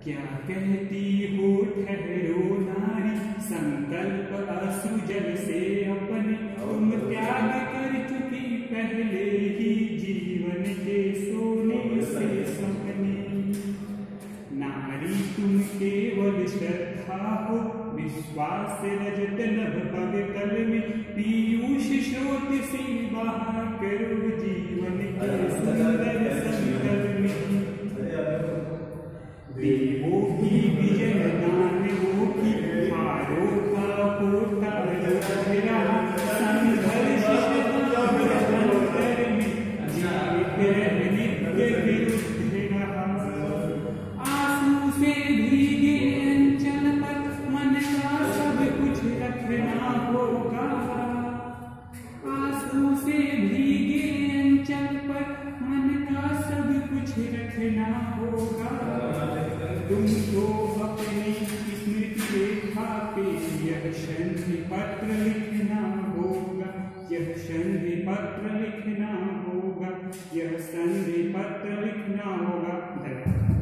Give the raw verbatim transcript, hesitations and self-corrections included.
क्या कहती हो ठहरो नारी, संकल्प असुजल से अपने तुम त्याग कर चुकी पहले ही जीवन के सोने से सपने। नारी तुम केवल श्रद्धा हो, विश्वास रजत नभ पग तल में, पीयूष स्रोत से बहा करो जीवन के सुंदर संकल में। देवों की विजय दानवों की हारों का होता लहरा, संघर्ष अंतर में जीवित नित्य विरुद्ध रहा। आंसू से भीगे अंचल पर मन का सब कुछ रखना होगा। आंसू से भीगे अंचल पर मन का सब कुछ रखना होगा। तुमको अपनी स्मृति रेखा पे यह संधि पत्र लिखना होगा, यह संधि पत्र लिखना होगा, यह संधि पत्र लिखना होगा।